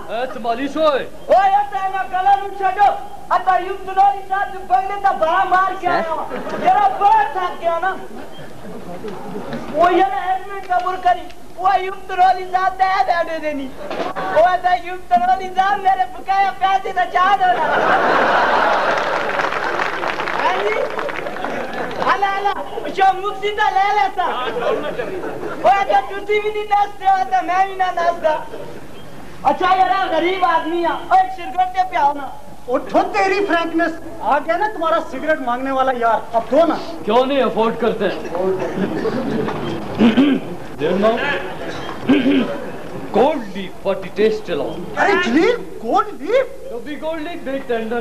तुम्हारी सोए ओए तेरा गला नु छड़ो आता युग तुनोरी साथ पहले तो बड़ा मार के आया तेरा बड़ा थक गया ना वो यार एडमिट कबूल करी वो युग तुनोरी साथ दे बैठे देनी वो आता युग तुनोरी साथ मेरे बकाया पैसे तो चाह दो ना आला आला जो मुक्ति तो ले लेता वो आता जूती भी नहीं नाचते आता मैं भी ना नाचता अच्छा यार गरीब आदमी है और सिगरेट पे पियाओ ना उठो तेरी फ्रैंकनेस आ गया ना तुम्हारा सिगरेट मांगने वाला यार अब दो ना क्यों नहीं अफोर्ड करते Gold Leaf what it taste allowed अरे जलील गोल्ड लीफ तो भी गोल्ड लीफ बिग टेंडर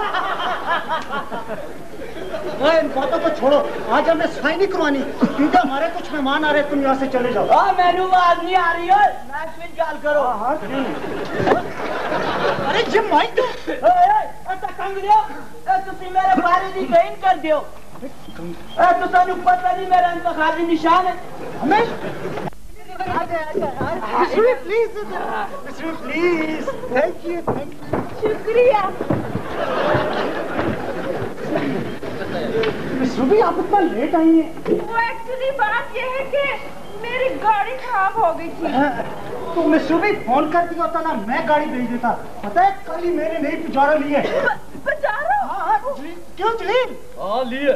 इन बातों को छोड़ो आज हमें सफाई नहीं करवानी क्योंकि हमारे कुछ मेहमान आ रहे हैं तुम यहाँ से चले जाओ हाँ मैनू आदमी आ रही है मैच में गाल करो हाँ अरे जिम माइक तो ऐसा कंग दियो तुसी मेरे बारे दी गईन कर दियो तो तानु पता नहीं मेरा इंतखाबी निशान है हमें प्लीज थैंक यू शुक्रिया सुबह आप इतना लेट आई हैं वो एक्चुअली बात ये है कि मेरी गाड़ी खराब हो गई थी तो मैं सुबह फोन कर दिया होता ना मैं गाड़ी भेज देता पता है कल ही मेरे नई पुजारा लिए पुजारा हाँ क्यों जलील हाँ लिए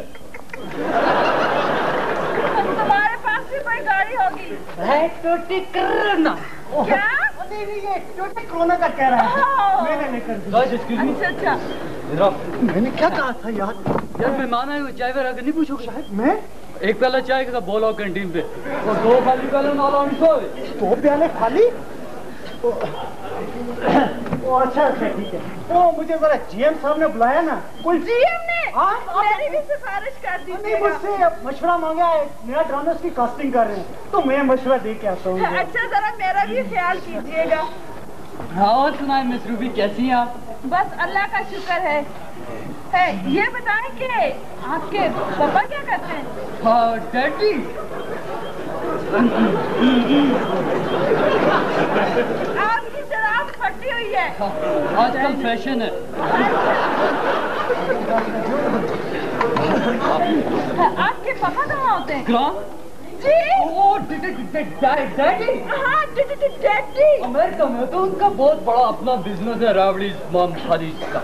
तुम्हारे पास भी कोई गाड़ी होगी टोटी करना क्या नहीं ये टोटी कोरोना का कह रहा है मैंने लेकर दी अच्छा मैंने क्या कहा था यार मेहमान आए हुए चाय वगैरह नहीं पूछोगे शायद मैं एक प्याला चाय का बोला कैंटीन पे और दो खाली प्याले नाला दो प्याले खाली अच्छा ठीक है वो मुझे जरा जीएम साहब ने बुलाया ना कोई जीएम ने हाँ मेरी भी सिफारिश कर दी नहीं मुझसे मशवरा मांगा है नया ड्रामा की कास्टिंग कर रहे हैं तो मैं मशवरा दे के आता हूँ अच्छा जरा मेरा भी ख्याल कीजिएगा हाँ और सुनाए मिस रूबी कैसी हैं आप बस अल्लाह का शुक्र है ये बताएं कि आपके पापा क्या करते हैं हाँ डैडी आपकी शराब फटी हुई है आजकल फैशन है आपके पापा कहाँ होते हैं ग्राम जी डैडी हाँ डैडी अमेरिका में तो उनका बहुत बड़ा अपना बिजनेस है रावड़ी माम खाली का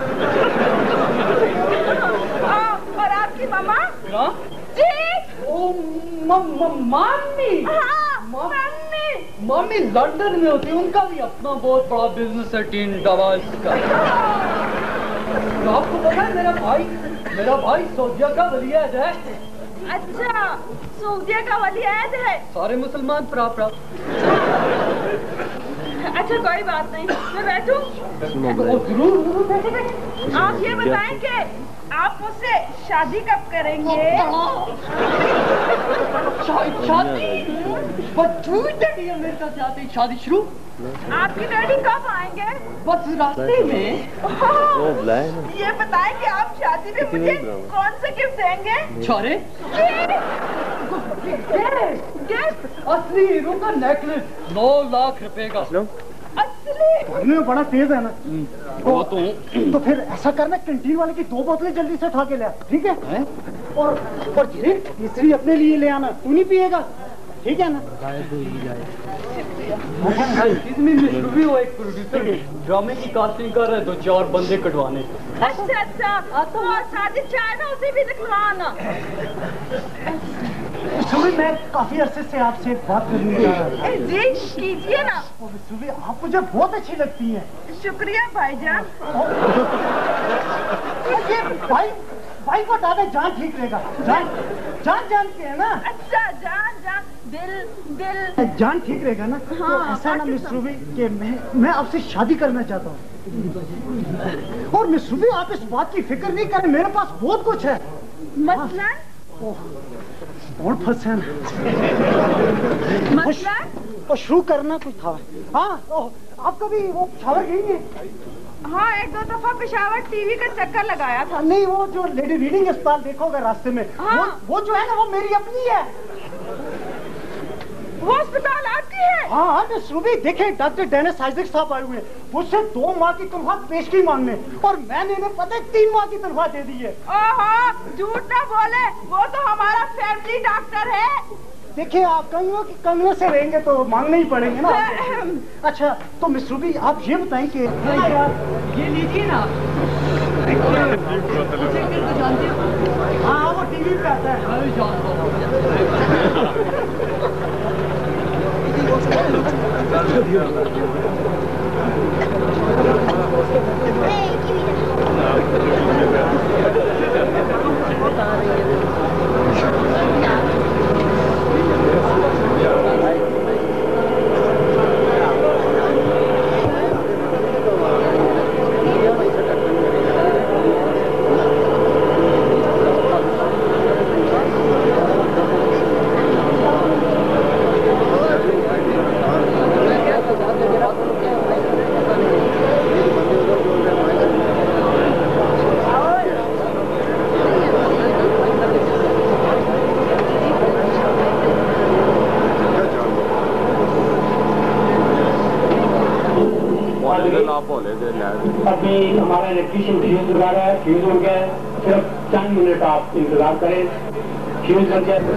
और आपकी मामा ग्राम जी ओ मम्मी हाँ मम्मी मम्मी लंदन में होती है उनका भी अपना बहुत बड़ा बिजनेस है टीन डबास का आपको पता है मेरा भाई सऊदिया का वलीअहद है अच्छा सऊदिया का वलीअहद है सारे मुसलमान प्राप्त अच्छा कोई बात नहीं मैं बैठूं आप ये बताएं कि आप मुझसे शादी कब करेंगे शादी शादी शुरू आपकी डैडी कब आएंगे बस रास्ते में ये बताएं कि आप शादी में मुझे कौन से गिफ्ट देंगे छोरे असली हीरो का नेकलेस 9 लाख रुपए का असली में बड़ा तेज है ना वो तो फिर ऐसा करना कैंटीन वाले की 2 बोतलें जल्दी से उठा के ले ठीक है और तीसरी अपने लिए ले आना तू नहीं पिएगा ठीक है ना इसमें भी वो एक प्रोड्यूसर ड्रामे की कास्टिंग कर रहे हैं 2-4 बंदे कटवाने अच्छा तो शादी चाहे ना उसे भी दिखवाना मैं काफी अरसे से आपसे बात करने जा रहा हूँ जी कीजिए ना आप मुझे बहुत अच्छी लगती हैं शुक्रिया भाईजान ये भाई को दादा जान ठीक रहेगा जान के है ना अच्छा जान दिल जान ठीक रहेगा ना हाँ, तो ऐसा ना मिस रूबी कि मैं आपसे शादी करना चाहता हूँ और मिस रूबी आप इस बात की फिक्र नहीं करें मेरे पास बहुत कुछ है मसलन और फंसे और शुरू करना कुछ था हाँ आप कभी वो शावर गई है हाँ 1-2 दफा पेशावर टीवी का चक्कर लगाया था नहीं वो जो लेडी रीडिंग अस्पताल देखोगे रास्ते में हाँ। वो जो है ना वो मेरी अपनी है अस्पताल आती है? हाँ मिस रूबी, देखे डॉक्टर डेनिस आइजक साहब आए हुए हैं, मुझसे 2 माह की तनख्वाह पेशगी मांगने, और मैंने इन्हें पता है 3 माह की तनख्वाह दे दी है। ओहो, झूठ ना बोले, वो तो हमारा फैमिली डॉक्टर है। देखिए आप कहीं कि कंगने से रहेंगे तो मांगने ही पड़ेंगे ना। अच्छा तो मिस रूबी आप ये बताएं कि ये लीजिए ना। हाँ वो टीवी पे आता है। अभी हमारा इलेक्ट्रीशियन फ्यूज लगा रहा है, फ्यूज हो गया है, सिर्फ चंद मिनट आप इंतजार करें, फ्यूज लग जाए।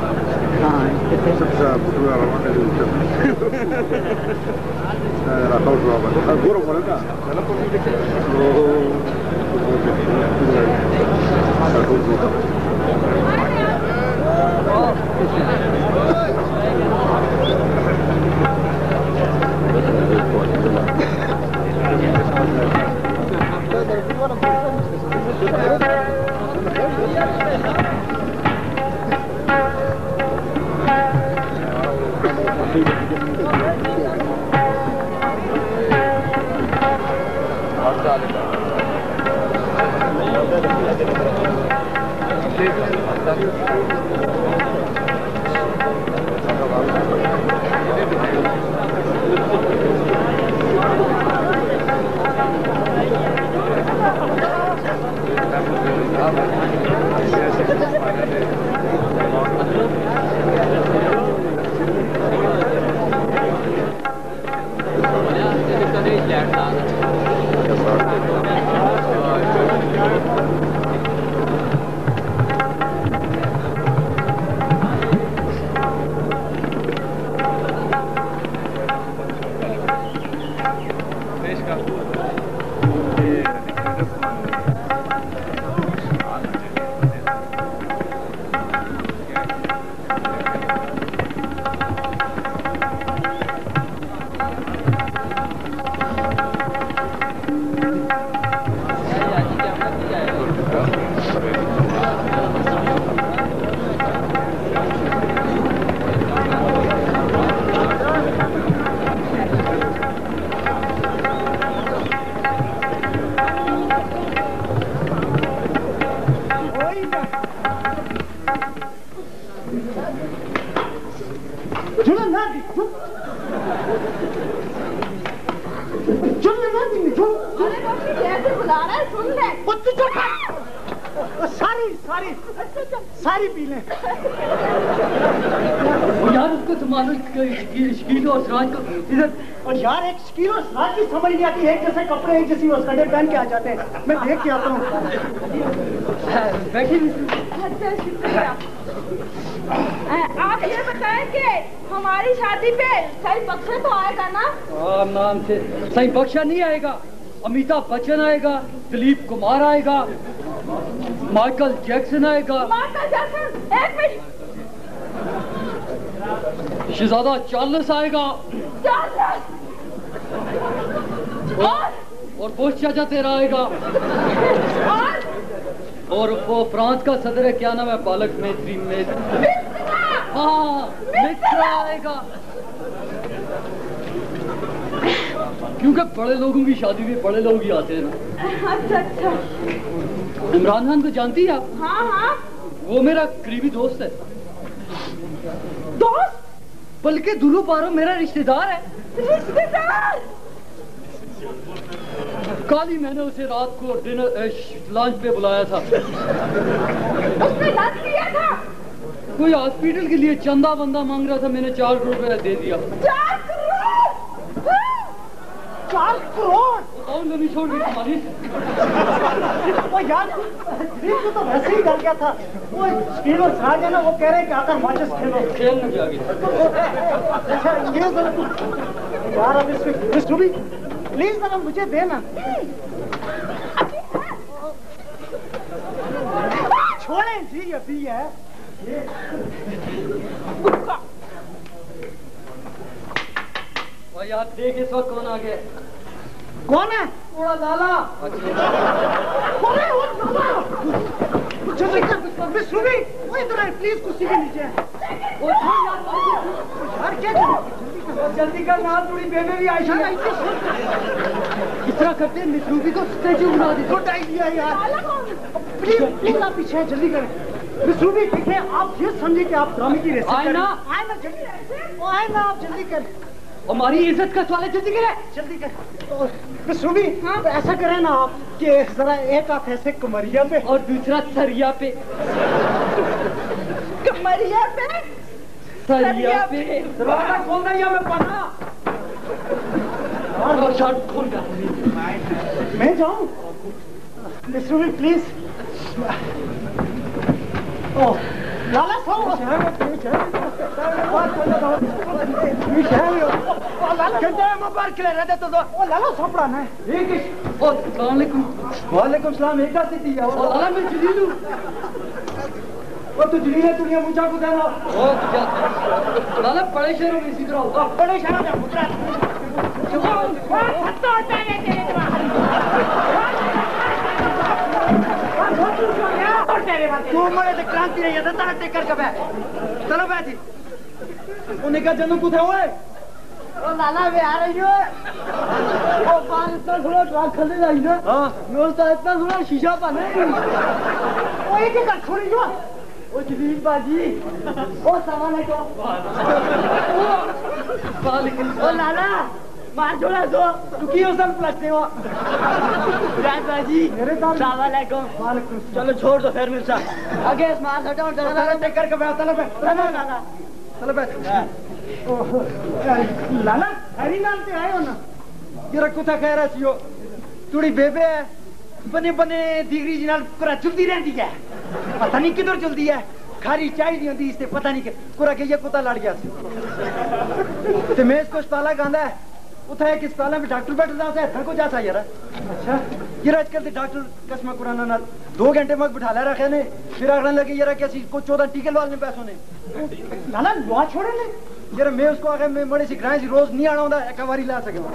सारी पी लें। यार उसको संभालो, शकील और सिराज को इधर। और यार एक शकील और सिराज की समझ नहीं आती, एक जैसे कपड़े एक जैसी वस्कटे पहन के आ जाते हैं। मैं देख के आता हूँ। बैठिए। अच्छा शुक्रिया। आप ये बताएं कि हमारी शादी पे सही बख्शा तो आएगा ना? नाम से सही बख्शा नहीं आएगा, अमिताभ बच्चन आएगा, दिलीप कुमार आएगा, माइकल जैक्सन आएगा। Michael Jackson? एक मिनट। शहजादा चार्ल्स आएगा। चार्ल्स? और बुश चाचा तेरा आएगा। और वो फ्रांस का सदर है, क्या नाम है, पालक मेत्री में। हाँ मित्रा आएगा। क्योंकि बड़े लोगों की शादी में बड़े लोग ही आते हैं ना। अच्छा अच्छा। इमरान खान को जानती है आप? हाँ हाँ। वो मेरा करीबी दोस्त है। दोस्त? बल्कि दुलू पारो मेरा रिश्तेदार है। रिश्तेदार? कल ही मैंने उसे रात को डिनर लंच पे बुलाया था। उसने लंच किया था? कोई हॉस्पिटल के लिए चंदा बंदा मांग रहा था, मैंने 4 करोड़ रुपया दे दिया। 4 करोड़? 4 करोड़? कौन कभी छोड़ गई तुम्हारी? वो यार दिलीप को तो वैसे ही डर गया था। वो स्टीलो साहब है ना, वो कह रहे हैं कि आकर माचिस खेलो। खेलने के आगे अच्छा ये यार अब इसमें रूबी प्लीज जरा मुझे देना। छोड़ें जी, अभी है भाई आप देख इस वक्त कौन आ गया? कौन है? थोड़ा लाला। मिस रूबी वो इधर आए प्लीज, कुर्सी के नीचे। यार क्या जल्दी कर ना, थोड़ी बेबे भी आई है। इस तरह करते हैं मिस रूबी को स्टैचू बना दे। गुड आइडिया यार, प्लीज प्लीज आप पीछे जल्दी करें। मिस रूबी देखिए, आप ये समझे कि आप ड्रामे की रेसिपी आए ना जल्दी, आए ना आप जल्दी करें। हमारी इज्जत का सवाल है, जल्दी करें। जल्दी कर। मिस रूबी तो ऐसा करें ना आप कि जरा एक हाथ ऐसे कमरिया पे और दूसरा सरिया पे। कमरिया पे? सरिया पे। दरवाजा खोलना या मैं पढ़ा। और शर्ट खोल कर मैं जाऊं? Miss Ruby please. Oh Lala साहब लाला सापड़ा ना। वालेकुम सलाम। एक आती थी लाला मैं जलील हूँ। वो तो जलील है, दुनिया मुझा को देना। लाला बड़े शहरों में इसी तरह बड़े शहरों में मुद्रा तू मरे क्रांति नहीं है तारा टेकर कब है। चलो बैठी उन्हें का जन्म कुछ हुआ है। ओ लाला वे आ रही हो। ओ बार इतना थोड़ा ट्रक खले जाई ना। हां मैं तो इतना थोड़ा शीशा पाने। ओ एक का छोड़ी जो। ओ जलील बाजी ओ सामान है को। ओ लाला मार छोड़ा दो तू की उसल प्लसते हो। राजाजी मेरे साथ सलाम अलैकुम। वालेकुम। चलो छोड़ दो फिर मिर्चा आगे मार हटाओ जरा टेकर के बैठ। चलो बैठ लाला, चलो बैठ। लाला हरी नाम से आए हो ना? जरा कुथा कह रहा छियो थोड़ी बेबे बने बने डिग्री जी नाल कुरा चलती रहती है, पता नहीं किधर चलती है। खारी चाहिए होती इससे पता नहीं कुरा के ये कुत्ता लड़ गया तो मैं इसको अस्पताल गांधा है उठा है कि अस्पताल में डॉक्टर बैठता है थर को जाता यार। अच्छा ये आजकल डॉक्टर कसमा कुराना ना 2 घंटे मग बिठा ले रखे ने फिर आगने लगे यार कैसी को 14 टीके लवाने पैसों ने। लाला लवा छोड़े ने यार मैं उसको आगे मैं बड़े सी ग्रां रोज नहीं आना होता एक बारी ला सके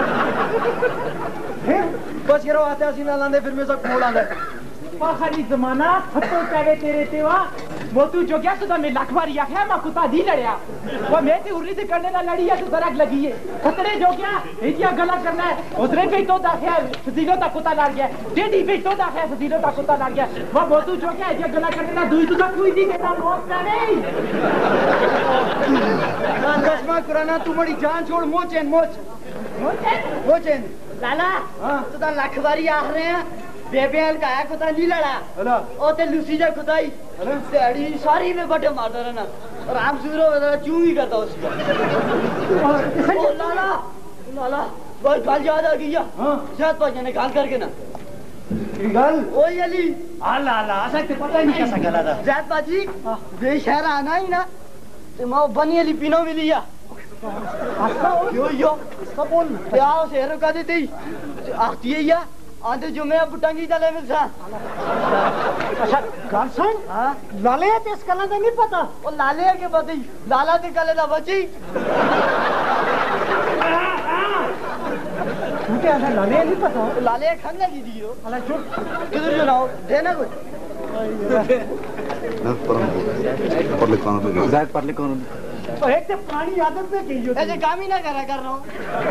बस यार आते आसी ना लांदे फिर मैं सब मोड़ आंदा खाली जमाना फटो करे तेरे तेवा वो तू जो क्या सुधा में लखवारी आखे मैं कुत्ता दी लड़या वो मैं ते उर्री से करने ला लड़ी है तो दरक लगी है खतरे जो क्या इतिया गला करना है उधरे पे तो दाखे सजीलो ता कुत्ता लड़ गया टेडी पे तो दाखे सजीलो ता कुत्ता लड़ गया वो तू जो क्या इतिया गला करने ला दुई तुझा कोई नहीं कहता मौत ना नहीं कसमा कुराना तू बड़ी जान छोड़ मोचेन लाला तू ता लखवारी आ रहे हैं बेबेल का है कुत्ता नहीं लड़ा ओ ते लूसी जा कुत्ताई तेड़ी सारी में बटे मारता रहना और आप सुधरो चूं ही करता उसको। ओ लाला लाला बहुत गाल याद आ गई है शायद पाँच जने गाल करके ना गल ओ यली आला आला ऐसा ते पता ही नहीं कैसा गला था जात बाजी बे शहर आना ही ना ते मां बनी अली पिनो मिली या यो इसका बोल प्यार से रुका देती आती है या आंधे जो मैं बुटांगी चले मिल सा अच्छा गार्सन हां लाले ते इस कला का नहीं पता ओ लाले के बदी लाला ते कले दा बची तू क्या है लाले नहीं पता लाले खान लगी दी हो अला चुप किधर जो ना देना कुछ पढ़ ले कौन और एक ते पुरानी आदत में गई हो ऐसे काम ही ना करा कर रहा हूं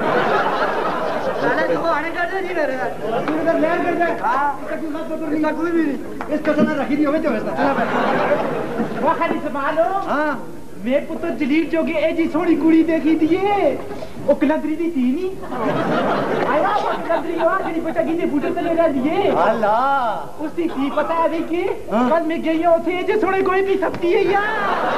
लाले तो आने कर दे जी मेरे तू इधर ले कर दे हां इसका मत बदल नहीं कोई भी नहीं इस कसना रखी दी होवे तो ऐसा वो खाली संभालो हां मैं पुत्र जलील जोगे ए जी थोड़ी कुड़ी देखी दिए ओ कलंदरी दी थी नी आया वो कलंदरी और जेडी बच्चा गिंदे बूटे ते ले दिए अल्लाह उसकी थी पता है कि कल मैं गई हूं उथे जे थोड़े कोई भी सकती है यार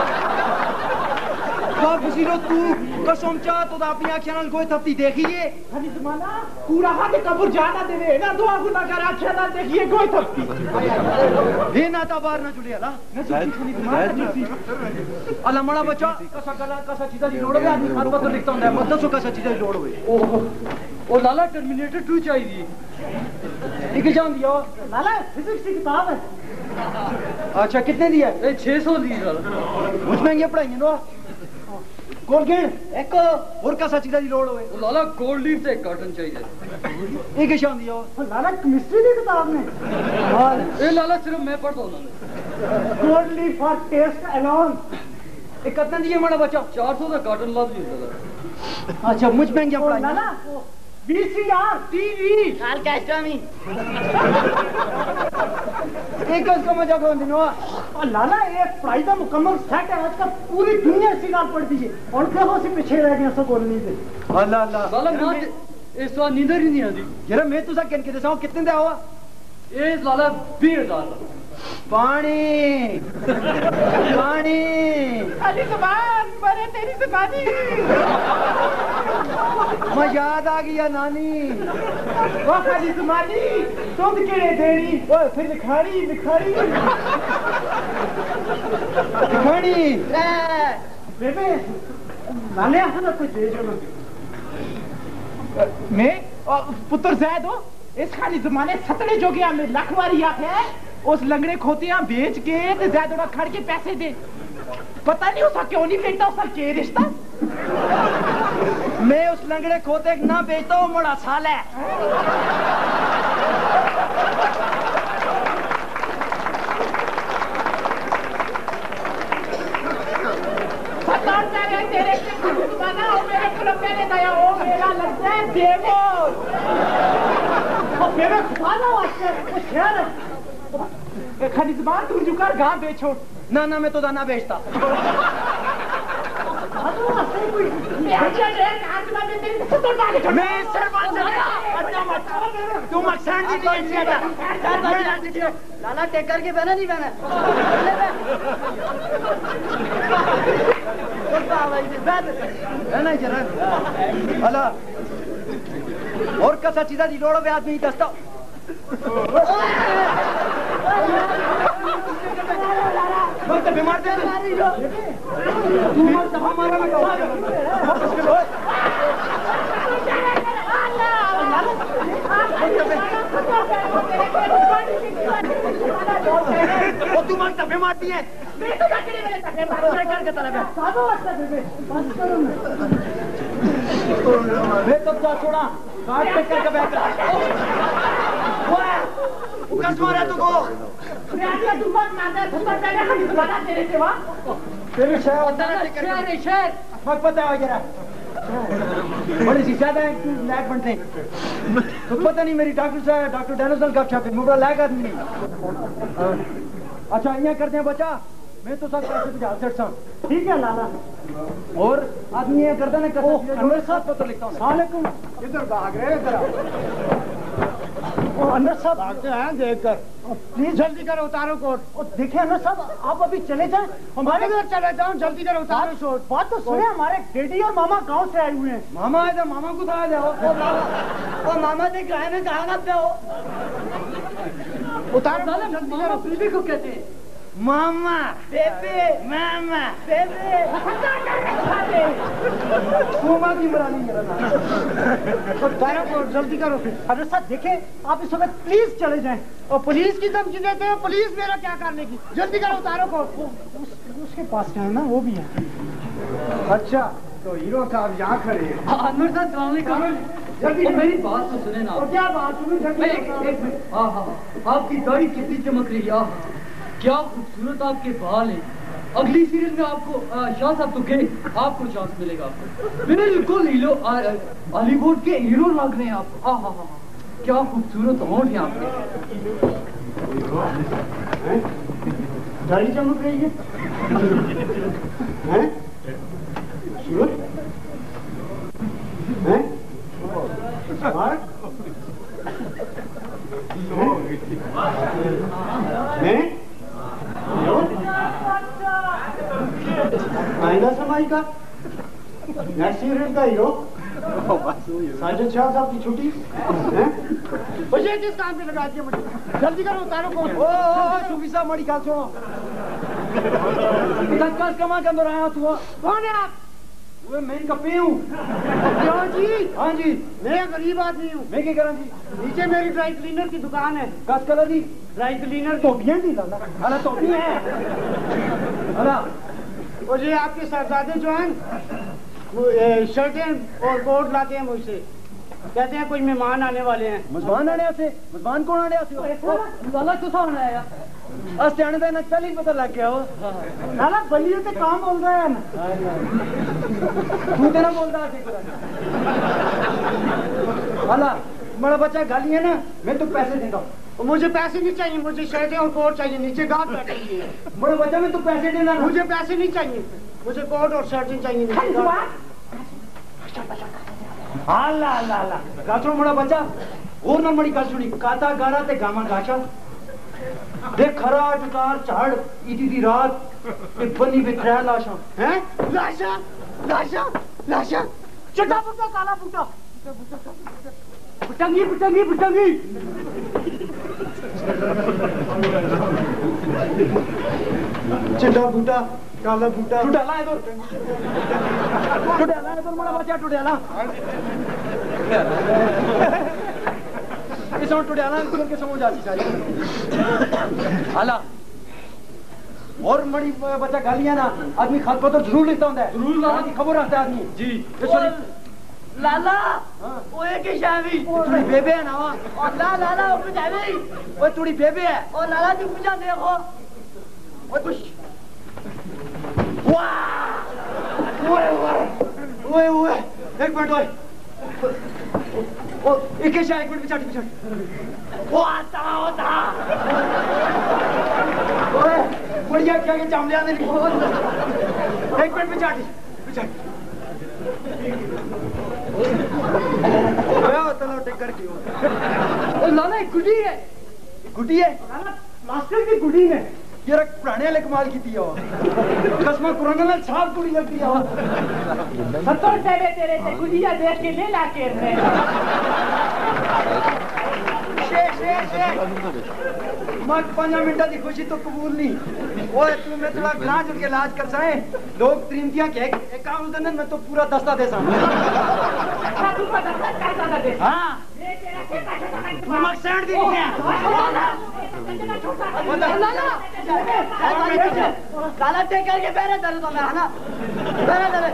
बाप बसीरो तू कसम चाह तो अपनी आंखें नाल कोई थप्पी देखिए हनी जमाना पूरा हाथ कब्र जाना देवे ना दुआ गुना कर आंखें नाल देखिए कोई थप्पी ये ना ता बाहर ना जुड़े अला अला मड़ा बच्चा कसा गला कसा चीजा दी लोड़ है आदमी हाथ पत्थर लिखता हुंदा है मत दसो कसा चीजा दी लोड़ होवे ओ लाला टर्मिनेटर 2 चाहिए लिख जान दियो लाला फिजिक्स की किताब है अच्छा कितने दी है 600 दी लाला मुझ महंगी पढ़ाई नो कोलगेट एक और कैसा चीज़ दी लोड़ होए लाला गोल्ड लीफ से कार्टन चाहिए एक शान दियो लाला केमिस्ट्री दी किताब में हां ए लाला सिर्फ मैं पढ़ता हूं Gold Leaf for taste alone एक कितने दिए मेरा बच्चा 400 का कार्टन ला दियो अच्छा मुझ महंगी पढ़ाई लाला VCR टीवी काल कैस्टा में एक उसका मजा कौन दिनो और लाला एक पढ़ाई का मुकम्मल सेट है आज का पूरी दुनिया इसी गाल पढ़ती है और देखो से पीछे रह गए सब बोलनी से अल्लाह अल्लाह लाला मां इस बार नींदर ही नहीं आती यार मैं तुझा कहन के दसाऊं कितने दे हुआ ए लाला 20,000 पानी पानी खाली जुबान मरे तेरी जुबानी मैं याद आ गया नानी वो खाली जुबानी तुम केड़े देनी ओए फिर लिखाड़ी लिखाड़ी लिखाड़ी बेबे नाले हना कुछ दे जो मैं पुत्र जैद हो इस खाली जमाने सतड़े जो गया में लखवारी आखे उस लंगड़े खोतियां बेच के ते जैद उड़ा खड़ के पैसे दे पता नहीं उसका क्यों नहीं बेचता उसका के रिश्ता मैं उस लंगड़े खोते ना बेचता हूँ मोड़ा साल है तेरे मेरे पहले दया हो मेरा लगता है देवो मेरे खाना खाली जुबान तू जुकर गांव बेचो ना ना मैं तो दाना बेचता लाला टेकर के बहना नहीं बहना अला और कसा चीजा दी लोड़ो आदमी दस्ता बीमार दे तू मांगता बीमार है मैं तब जा छोड़ा काट पे करके बैठ उकस मारा तुमको तू मत मारना थप्पड़ पहले हम बता तेरे से वाह तेरे शहर मत पता है जरा बड़ी सी ज्यादा लैग बनते हैं तो पता नहीं मेरी डॉक्टर साहब डॉक्टर डायनोसर का छापे मुबरा लैग आदमी अच्छा यहाँ करते हैं बच्चा मैं तो सब पैसे बुझा सकता ठीक है लाला और आदमी ये करता ना मेरे साथ पत्र लिखता हूँ वालेकुम इधर भाग रहे इधर अनवर साहब भागते हैं देखकर प्लीज जल्दी करो उतारो कोट और देखे अनवर साहब आप अभी चले जाएं हमारे घर चले जाओ जल्दी करो उतारो कोट बात तो सुने हमारे डैडी और मामा गांव से आए हुए हैं मामा आए थे मामा को उठा जाओ और मामा ने गाय में कहा ना पे हो उतारो जल्दी करो बीबी को कहते हैं मामा बेबे मामा बेबे मामा की बुरानी मेरा नाम तो जल्दी करो अरे साहब देखे आप इस वक्त प्लीज चले जाएं और पुलिस की धमकी देते हो पुलिस मेरा क्या करने की जल्दी करो उतारो को उसके पास क्या है ना वो भी है अच्छा तो हीरो साहब यहाँ खड़े हैं अनवर साहब सलाम अलैकुम जल्दी मेरी बात तो सुने ना क्या बात सुनो हाँ हाँ आपकी दाढ़ी कितनी चमक रही है क्या खूबसूरत आपके बाल हैं अगली सीरीज में आपको शाह साहब तो गए आपको चांस मिलेगा आपको बिल्कुल हीरो हॉलीवुड के हीरो लग रहे हैं आप हाँ हाँ हाँ क्या खूबसूरत होंठ हैं आपके दाढ़ी चमक रही है आइंदा समाई का नेक्स्ट ईयर का हीरो साजिद शाह साहब की छुट्टी मुझे किस काम पे लगा दिया मुझे जल्दी करो उतारो कौन ओ सूफी साहब मड़ी का सुनो कस कमा के अंदर आया तू कौन है आप वो मैं इनका पे हूँ क्यों जी हाँ जी मैं गरीब आदमी हूँ मैं क्या करा जी नीचे मेरी ड्राई क्लीनर की दुकान है कस कलर दी ड्राई क्लीनर टोपियाँ दी लाला अला टोपियाँ है अला और ये आपके साहबजादे जो हैं शर्टें और कोट लाते हैं मुझसे कहते हैं कोई मेहमान आने वाले हैं मेहमान आने आते मेहमान कौन आने आते लाला तुसा आने आया अस्त्याने का पहले ही पता लग गया हो लाला बलियों से काम बोल रहे हैं तू तेरा बोलता है लाला बड़ा बच्चा गाली है ना मैं तो पैसे देता हूँ मुझे पैसे नहीं चाहिए मुझे शर्टें और कोट चाहिए नीचे गाहक बैठे हुए हैं बड़ा बच्चा मैं तो पैसे देना मुझे पैसे नहीं चाहिए मुझे कोट और शर्टें चाहिए अल्लाह अल्लाह अल्लाह गाछो बड़ा बच्चा और ना बड़ी गाछ सुनी काता गारा ते गामा गाछा देख खराट उतार झाड़ इती दी रात ते बनी पे त्रै लाशा हैं लाशा लाशा लाशा चटा बूटा काला बूटा बुटंगी बुटंगी बुटंगी चटा बूटा काला बूटा टुडाला है तो बड़ा बच्चा टुडाला इस और टुडाला करके समझ आती सारी हाला और बड़ी बच्चा गालियां ना आदमी खाद पर तो जरूर लेता होता है जरूर लाला की खबर रखता है आदमी जी लाला ओए के शामी थोड़ी बेबे है ना और लाला ओ बुझावी ओए थोड़ी बेबे है और लाला जी पूछा देखो ओए कुछ वाह ओए ओए ओए एक मिनट ओए ओ एक शाह एक मिनट पिछाड़ी पिछाड़ी वो आता होता ओए बढ़िया क्या के चामले आने एक मिनट पिछाड़ी पिछाड़ी चलो टेकर की लाला एक गुडी है मास्टर की गुडी है यार पुराने वाले कमाल की थी कसमा कुरान में छाप गुडी लगती है 70 तेरे तेरे से गुडिया देख के ले लाके मत 5 मिनट की खुशी तो कबूल नहीं ओए तू मैं थोड़ा ग्रां जुड़ के इलाज कर साए लोग त्रिमतियां के एक आउल दन में तो पूरा दस्ता दे सा हां नमक सेंड दी है काला टेकर के पैरे दर्द हो रहा है ना पैरे दर्द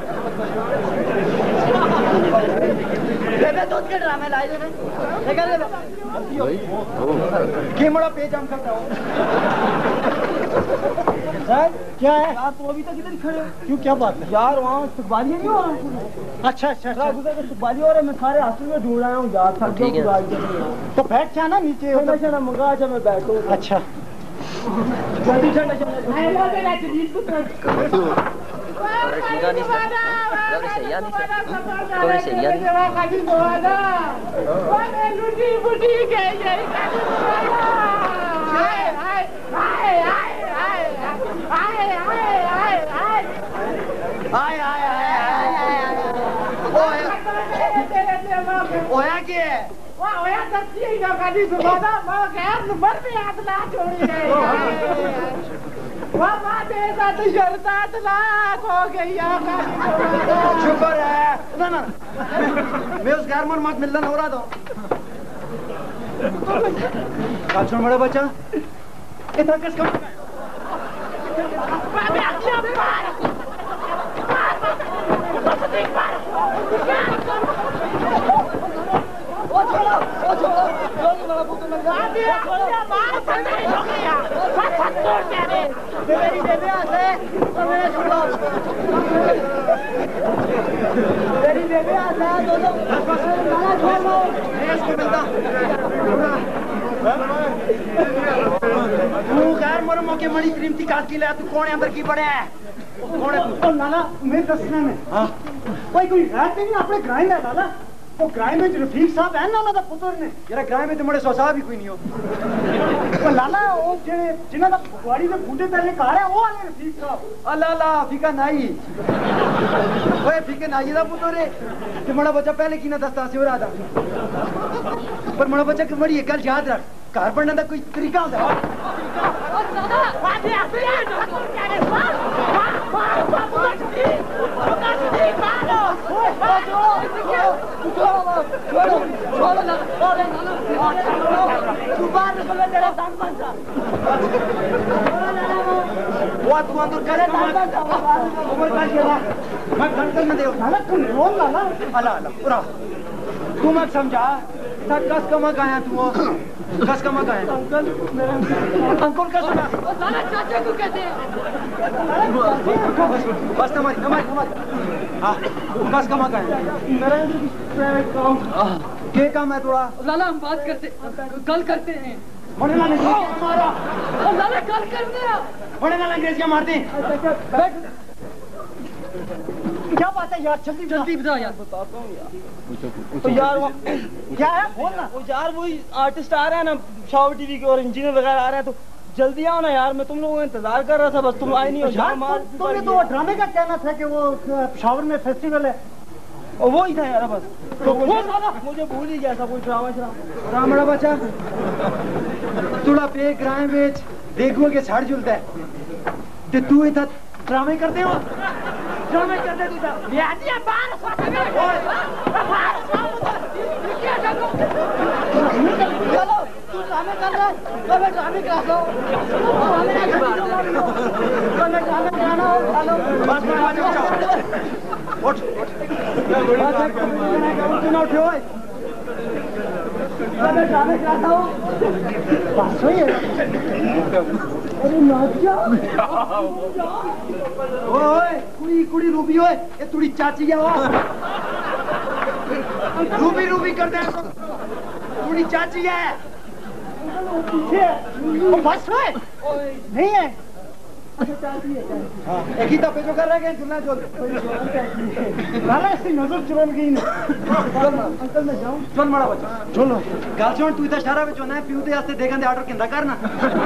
बेबे दूध के ड्रामे लाई दे टेकर के बड़ा पेजाम करता हूं सर क्या है यार तो अभी तक इधर ही खड़े हो क्यों क्या बात है यार वहाँ इस्तकबालिया नहीं हो रहा अच्छा अच्छा इस्तकबालिया हो रहा है मैं सारे हॉस्टल में ढूंढ रहा हूँ यार थक गया तो बैठ जा ना नीचे ना मंगा जा मैं बैठूँ अच्छा जल्दी चल ओया के वाह ओया दस्ती ही ना गाड़ी सुबादा मां गैर नंबर पे हाथ ला छोड़ी है वाह मां दे साथ शर्तात लाख हो गई है शुक्र है ना ना मैं उस घर में मत मिलना हो रहा था काचो बड़ा बच्चा इतना किस काम बाबे अच्छा मार ओ छोड़ो वाला पुत्र लग गया मार संदे हो गया बस छोड़ दे रे मेरी बेबे आसे तो मैं छोड़ो मेरी बेबे आसे दो मारा छोड़ दो इसको मिलता तू गैर मर मौके मणि कीमती काट की ले तू कौन है अंदर की बड़े है कौन है तू नाना मैं दसना में हां कोई रात नहीं अपने ग्राइंड है नाना वो किराए में रफीक साहब है ना उन्होंने पुत्र ने यार किराए में तो बड़े 100 साहब ही कोई नहीं हो वो लाला वो जेड़े जिन्हां दा गुआड़ी दे बूटे पहले घर है वो वाले रफीक साहब अल्लाह अल्लाह फीका नाई ओए फीके नाई दा पुत्र है ते बड़ा बच्चा पहले की ना दसता से हो रहा था पर बड़ा बच्चा की बड़ी गल याद रख घर बनने का कोई तरीका होता है तू मत समझा कस कमा आया तू कस कमा आया अंकल अंकल कस चाचा को कहते हैं बस हमारी हमारी हमारी हाँ कस कमा आया क्या काम है थोड़ा लाला हम बात करते कल करते हैं बड़े लाल मारा लाला कल करते हैं बड़े लाल अंग्रेज क्या मारते हैं क्या बात है यार जल्दी जल्दी बता यार बताता हूँ यार तो यार वो क्या है बोल ना वो यार वही आर्टिस्ट आ रहे हैं ना शावर टीवी के और इंजीनियर वगैरह आ रहे हैं तो जल्दी आओ ना यार मैं तुम लोगों का इंतजार कर रहा था बस तुम आए नहीं हो यार तुमने तो ड्रामे का कहना था कि वो शावर में फेस्टिवल है और वो ही था यार बस तो मुझे भूल ही गया था कोई ड्रामा रामड़ा बच्चा थोड़ा पे किराए बेच देखो के छाड़ झुलता है ते तू इधर ड्रामे करते हो ड्रामे करते तू चलो तू ड्रामे कर रहा है तो मैं ड्रामे करा दो ड्रामे कराना हो चलो उठ तू ना उठो मैं ड्रामे कराता हूँ बस वही है अरे नाच जा ओए कुड़ी कुड़ी रूबी ओए ये थोड़ी चाची है वो रूबी रूबी करते हैं थोड़ी चाची है पीछे वो बस ओए नहीं है हाँ एक ही दफे जो कर रहे हैं जुलना जोल लाला इसकी नजर चुन गई अंकल मैं जाऊं चल माड़ा बच्चा चलो गाल छोड़ तू इधर शहरा में जो ना पीऊ दे आस्ते देखन दे ऑर्डर किंदा करना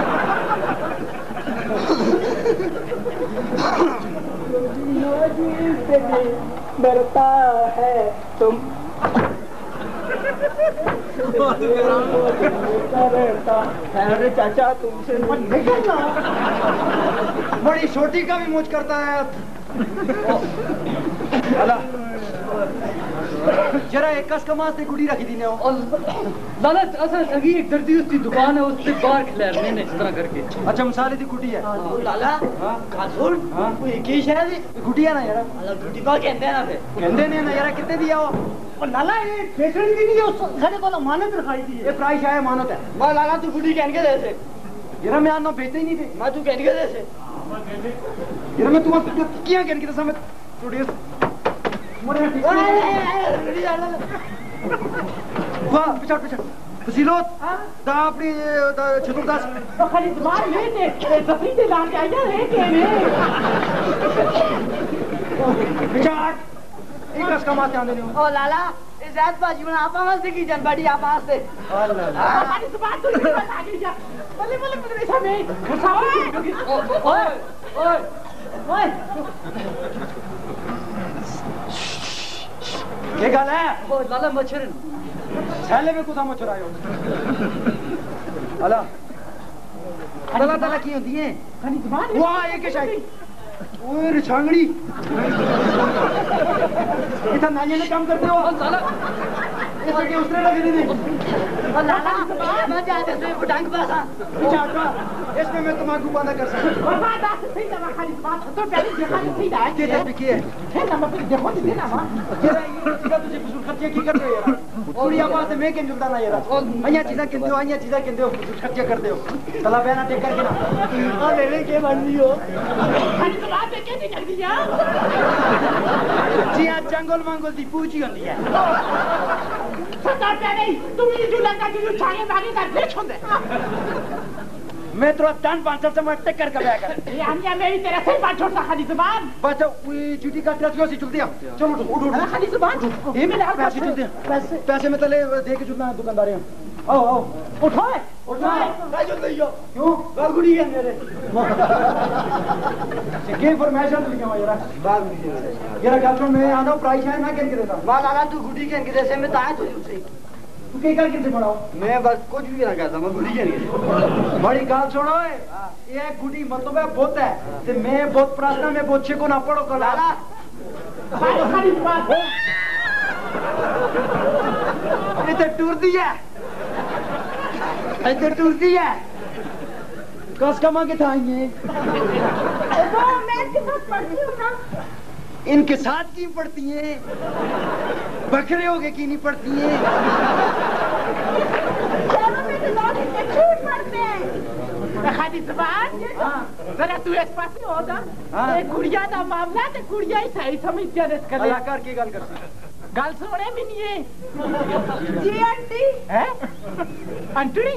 डरता है तुम अरे चाचा तुमसे बड़ी छोटी का भी मुझ करता है जरा एक कस कमास से गुड़ी रखी थी ने लाला असल सगी एक दर्दी उसकी दुकान है उससे बाहर खिलारने ने इस तरह करके अच्छा मसाले दी गुड़ी है लाला काजूर कोई की शायद गुड़ी है ना यार गुड़ी का कहते हैं ना फिर कहते ने ना यार कितने दिया हो और लाला ये पेशेंट की नहीं उस सारे को अमानत रखाई थी ये प्राइस है अमानत है मैं लाला तू गुड़ी कहने के दे से यार मैं आना बेचते ही नहीं थे मैं तू कहने के दे से यार मैं तुम्हारा किया कहने के समय स्टूडियो वाह पिछड़ पिछड़ तसीलोत दा अपनी चतुर्दास खाली तुम्हार में ने बकरी से लान जाया है के ने पिछड़ एक रस का माते आंदे नहीं ओ लाला इजाजत बाजी में आप आवाज से की जन बड़ी आप आवाज से अल्लाह खाली जुबान तो बता के जा बल्ले बल्ले मदरसा में ओए ओए ओए ये गल है ओ लाला मच्छर छैले में कुदा मच्छर आयो अला तला तला की होती है खाली जुबान वाह ये क्या शायद ओए रिछांगड़ी इतना नानिया ने काम करते हो लाला इसे के उसने लगे नहीं और लाला मैं जाते से बुटांग पासा चाचा इसमें मैं तुम्हारा वादा कर सकता और बात आते सही ना खाली बात तो पहले देखा नहीं सही है ये भी किए है ना मैं देखो दे ना मां जरा ये चीज़ तुझे फजूल खर्चे की करते हो यार और ये बात मैं के जुलता ना यार अया चीज़ा कहते हो अया चीज़ा कहते हो फजूल खर्चे करते हो तला बहना टेक करके ना और ले के बननी हो खाली तो बात के नहीं कर दिया जी हां जंगल मंगल दी पूछी होती है सरदार नहीं तुम ये जो लगा जो छागे भागे कर ले छोड़ दे मैं तेरा टन 500 से मैं टक्कर का बैग कर ये हम या मेरी तेरे से बात छोड़ सा खाली जुबान बस वो छुट्टी का ट्रस्ट से चल दिया चलो उठ उठ खाली जुबान ये मेरे पैसे चल दिया पैसे में तले दे के चलना दुकानदार आओ आओ उठो मैं चल दियो क्यों बाल गुड़ी है मेरे के फरमाइश तो लिखा यार बाल गुड़ी यार कल मैं आना प्राइस है मैं कैन के देता वाह लाला तू गुडी के अंदर से मैं ताए तो उसे तू के कर किसे पढ़ाओ मैं बस कुछ भी ना कहता मैं गुडी के बड़ी गाल छोड़ो ये गुडी मतलब है बहुत है ते मैं बहुत प्रार्थना में बहुत को ना पढ़ो कर लाला खाली बात ये तो टूर दिया इधर टूर दिया कस कमा के था ये वो मैं इसके साथ पढ़ती हूँ ना। इनके साथ की पढ़ती हैं बकरे हो गए की नहीं पढ़ती हैं शहरों में तो लोग इतने झूठ पढ़ते हैं। खाली जुबान जरा तू इस पास में होगा ये गुड़िया दा मामला ते गुड़िया ही सही समझ के इसका कलाकार की गल करती गल सुने भी नहीं है जी आंटी है अंटड़ी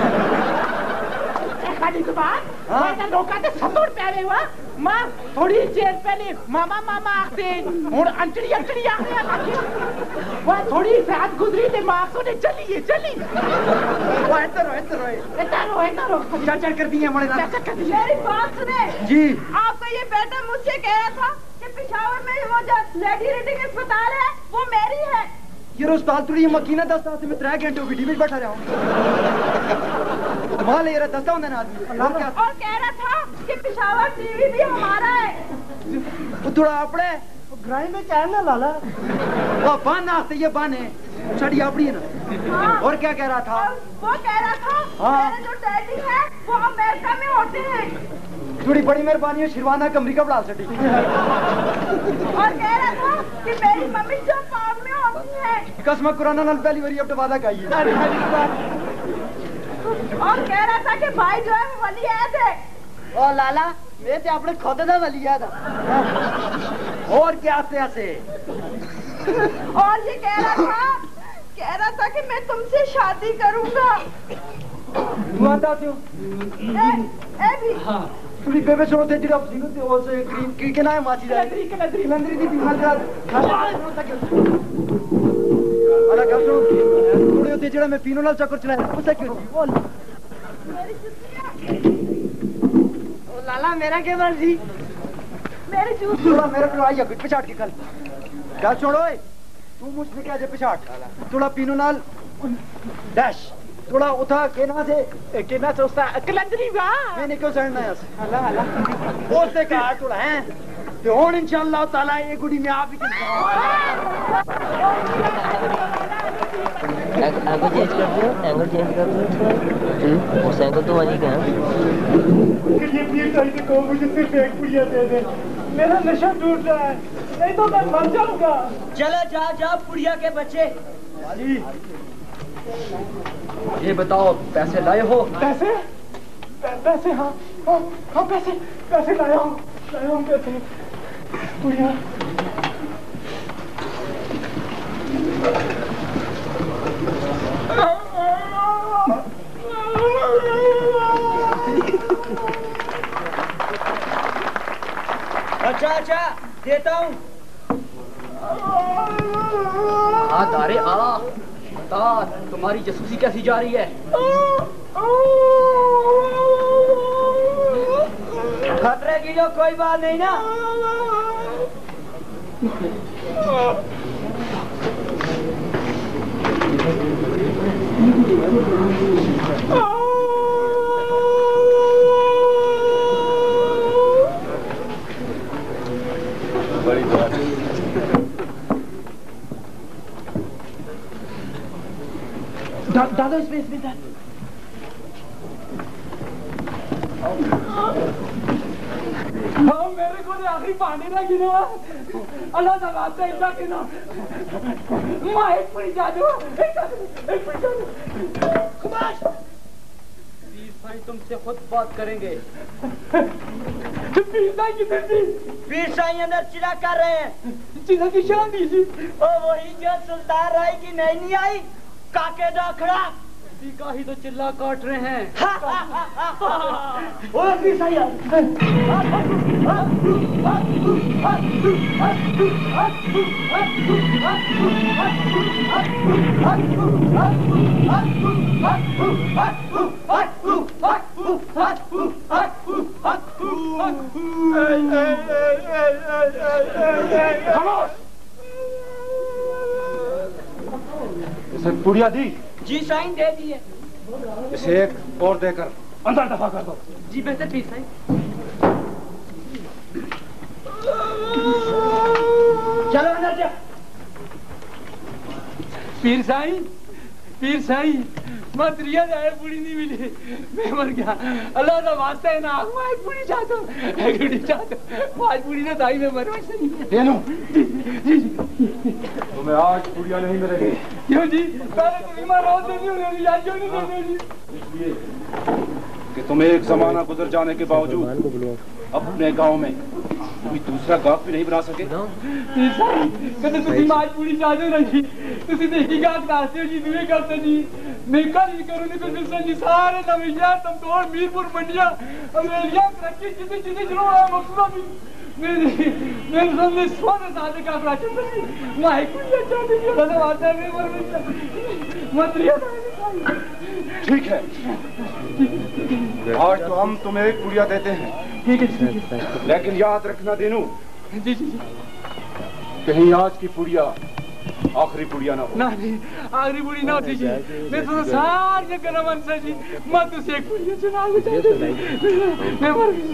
खाली जुबान मैं लोका ते सतोड़ पैवे हुआ मां थोड़ी देर पहले मामा मामा आखते हुन अंटड़ी अंटड़ी आखते वो थोड़ी रात गुजरी ते मां सोने चली वो इधर रो चल कर दी है हमारे साथ मेरी बात सुने जी आपका ये बेटा मुझसे कह रहा था कि पेशावर में वो जो लेडी रीडिंग अस्पताल है वो मेरी है। ये रोज तालतुड़ी मकीना 10 साल से मैं 3 घंटे की टीवी बैठा रहा हूँ कमाल है ये दस्ता होता है ना आदमी और कह रहा था कि पेशावर टीवी भी हमारा है। वो थोड़ा अपने ग्राई में क्या ना लाला वो बान नास्ते ये बान है छड़ी अपनी है ना हाँ। और क्या कह रहा था वो कह रहा था हाँ। मेरे जो डैडी है वो अमेरिका में होते हैं थोड़ी बड़ी मेहरबानी है शिरवाना कमरी का बढ़ा सटी और कह रहा था कि मेरी मम्मी जापान में होती है कसम कुराना नाल पहली बारी अब वादा खाई और कह रहा था कि भाई जो है वो वली ऐसे ओ लाला मैं ते अपने खुद दा वली याद और क्या से और ये कह रहा था कि मैं तुमसे शादी करूंगा। तू आता क्यों ए भी हाँ थोड़ी बेबे छोड़ो थे जिरा सिंगल थे वो से क्रीम के ना है माची जाए लंदरी दी बीमार का अरे क्या सुन थोड़े होते जिरा मैं फिनोल चक्कर चलाया उसे क्यों बोल ओ लाला मेरा के मर्जी मेरी जूस थोड़ा मेरे को आई कुछ पिछाड़ के कल क्या छोड़ो तू मुझसे क्या जे पिछाड़ थोड़ा पीनो नाल डैश थोड़ा उठा केना से उसका कलंदरी वाह मैंने क्यों सड़ना है हला हला उससे कहा थोड़ा है तो हुन इंशाअल्लाह ताला ये गुड़ी में आप ही एंगल चेंज कर दो उस एंगल तो वही का ये पीर साईं को मुझे सिर्फ एक पुड़िया दे दे मेरा नशा टूट रहा है नहीं तो मैं मर जाऊंगा। चलो जा पुड़िया के बच्चे वाली ये बताओ पैसे लाए हो पैसे पैसे हाँ पैसे लाया हूँ पैसे पुड़िया अच्छा देता हूँ तारे आ बता तुम्हारी जासूसी कैसी जा रही है? खतरे की जो कोई बात नहीं ना। बड़ी बात डालो इसमें डाल। हाँ मेरे को आखिरी पानी ना गिनो अल्लाह दबाता है कि ना मां एक पड़ी जादू एक पड़ी जादू खुमाश पीर साईं तुमसे खुद बात करेंगे। पीर साईं किधर थी? पीर साईं अंदर चिरा कर रहे हैं। चिरा की शान दी थी ओ वही जो सुल्तान राय की नहीं आई काके डोखड़ा टीका ही तो चिल्ला काट रहे हैं। ओ पीर साईं इसे पुड़िया दी? जी साईं दे दिए। इसे एक और देकर अंदर दफा कर दो। जी बेहतर पीर साईं। चलो अंदर जा। पीर साईं मत रिया जाए, पूरी नहीं मिली, मैं मर गया। अल्लाह का वास्ता है ना, मैं एक पूरी चाहता हूँ, एक पूरी चाहता हूँ, आज पूरी ना ताई में मरो सही। देनू तुम्हें आज पुड़िया नहीं मिलेगी। क्यों जी? पहले तो बीमार हो तो नहीं होगी, आज क्यों नहीं देगी? इसलिए कि तुम्हें एक जमाना गुजर जाने के बावजूद अपने गांव में कोई दूसरा गांव भी नहीं बना सके। पीर साईं कदे तुसी आज पूरी चाहते ना जी, तुसी तो एक ही गांव दासते हो जी, दूसरे करते जी। मैं कल ही करूँ नहीं तो फिर जी सारे तमिया तुम तो मीरपुर मंडिया अमेरिया करके जितने जितने जरूर आया मकसूदा भी मेरे सामने सोने साथे का अपना चलता है। माई कुछ अच्छा नहीं है, बस आता है मेरे मत रिया। ठीक है, आज तो हम तुम्हें एक पुड़िया देते हैं। ठीक है, लेकिन याद रखना देनू, जी जी कहीं आज की पुड़िया आखिरी पुड़िया ना हो। ना नहीं, आखिरी पूरी ना होती जी। मैं तो सारे करम अंसर जी, मत उसे एक पूरी चुना के चाहते मैं मर गई।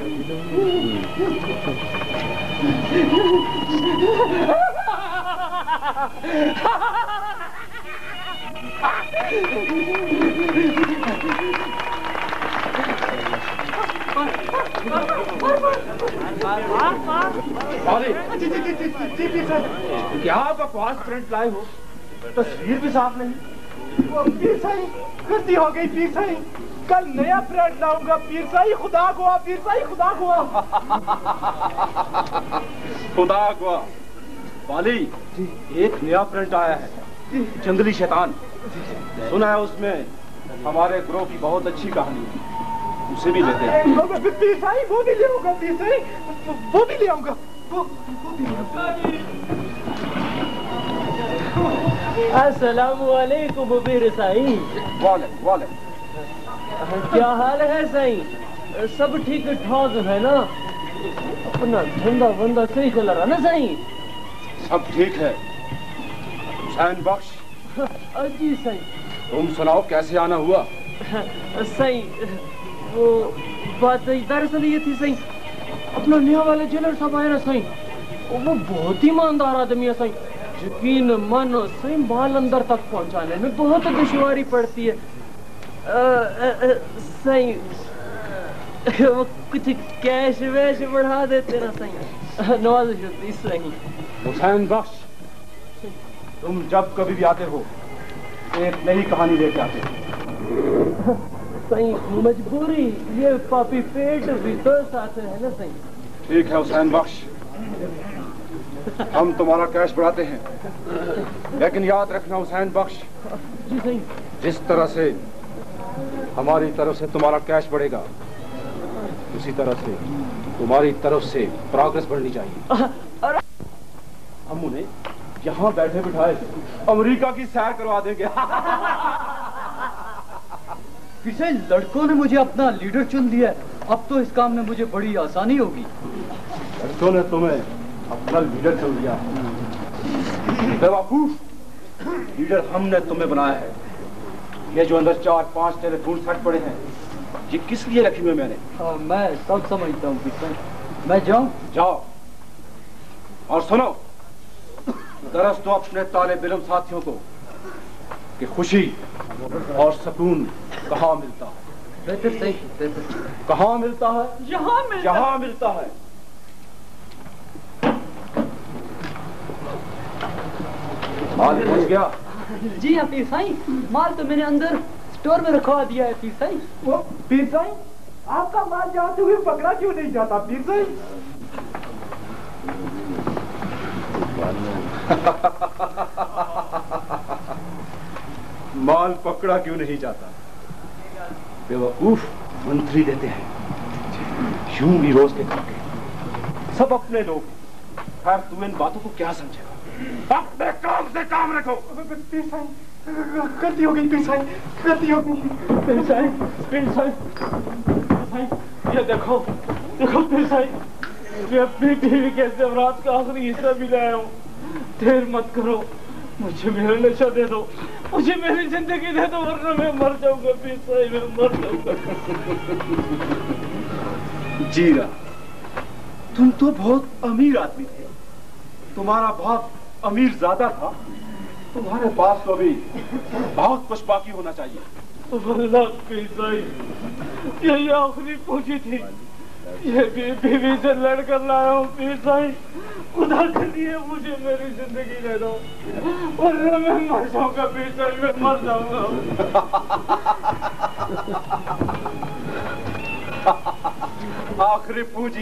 क्या आप बकवास प्रिंट लाए हो? तस्वीर भी साफ नहीं। पीर साईं गलती हो गई पीर साईं, कल नया प्रिंट लाऊंगा पीर साईं, खुदा को पीर साईं, खुदा को खुदा को वाली एक नया प्रिंट आया है, जंगली शैतान। सुना है उसमें हमारे ग्रोह की बहुत अच्छी कहानी है, उसे भी लेते हैं। पीर साईं वो भी ले आऊंगा, पीर साईं वो भी ले आऊंगा, वो भी ले आऊंगा। अस्सलाम वालेकुम पीर साईं। वालेकुम। क्या हाल है साईं? सब ठीक ठाक है ना? अपना धंधा वंदा सही चल रहा ना साईं? सब ठीक है। हुसैन बख्श जी साईं। तुम सुनाओ कैसे आना हुआ? साईं वो बात दरअसल ये थी साईं, अपना नया वाले जेलर साहब आए ना साईं, वो बहुत ही ईमानदार आदमी है साईं। यकीन मानो साईं, माल अंदर तक पहुंचाने में बहुत दुश्वारी पड़ती है साईं। वो कुछ कैश वैश बढ़ा देते ना साईं, नवाज शुक्रिया साईं। हुसैन बख्श तुम जब कभी भी आते हो एक नई कहानी लेके आते हो। साईं मजबूरी, ये पापी पेट भी तो साथ है ना साईं। ठीक है हुसैन बख्श, हम तुम्हारा कैश बढ़ाते हैं, लेकिन याद रखना हुसैन बख्श, जी साईं, जिस तरह से हमारी तरफ से तुम्हारा कैश बढ़ेगा उसी तरह से तुम्हारी तरफ से प्रोग्रेस बढ़नी चाहिए। हम उन्हें यहाँ बैठे बिठाए अमेरिका की सैर करवा देंगे। किसी लड़कों ने मुझे अपना लीडर चुन दिया, अब तो इस काम में मुझे बड़ी आसानी होगी। लड़कों ने तुम्हें अपना लीडर चुन लिया? बेवकूफ, लीडर हमने तुम्हें बनाया है। ये जो अंदर 4-5 टेलीफोन सेट पड़े हैं, ये किस लिए रखी हुए मैंने? हाँ, मैं सब समझता हूँ किशन। मैं जाऊँ? जाओ और सुनो, दरस दो अपने तालिब इल्म साथियों को कि खुशी और सुकून कहाँ मिलता है। बेहतर सही, बेहतर कहाँ मिलता है? यहाँ मिलता है। माल पहुंच गया? जी हाँ पीर साईं, माल तो मैंने अंदर स्टोर में रखवा दिया है पीर साईं। वो पीर साईं, आपका माल जाते हुए पकड़ा क्यों नहीं जाता पीर साईं? माल पकड़ा क्यों नहीं जाता? बेवकूफ मंत्री देते हैं, यूं भी रोज के खाके सब अपने लोग। खैर तू इन बातों को क्या समझेगा? अपने काम से काम रखो। गलती हो गई पिरसाई, गलती हो गई पिरसाई, पिरसाई, पिरसाई, ये देखो देखो पिरसाई, मैं अपनी बीवी के ज़ेवरात का आखिरी हिस्सा भी लाया हूँ। देर मत करो, मुझे मेरा नशा दे दो, मुझे मेरी जिंदगी दे दो, वरना मैं मर जाऊंगा पिरसाई, मैं मर जाऊंगा। जीरा, तुम तो बहुत अमीर आदमी थे, तुम्हारा बाप अमीर ज्यादा था, तुम्हारे पास तो अभी बहुत कुछ बाकी होना चाहिए। वल्लाह पिरसाई, यही आखिरी पूछी थी, ये भी बीवी से लड़कर लाया हूँ पिरसाई, खुदा के लिए मुझे मेरी जिंदगी दे दो, वरना मैं मर जाऊंगा पिरसाई, मैं मर जाऊंगा। आखिरी पूंजी।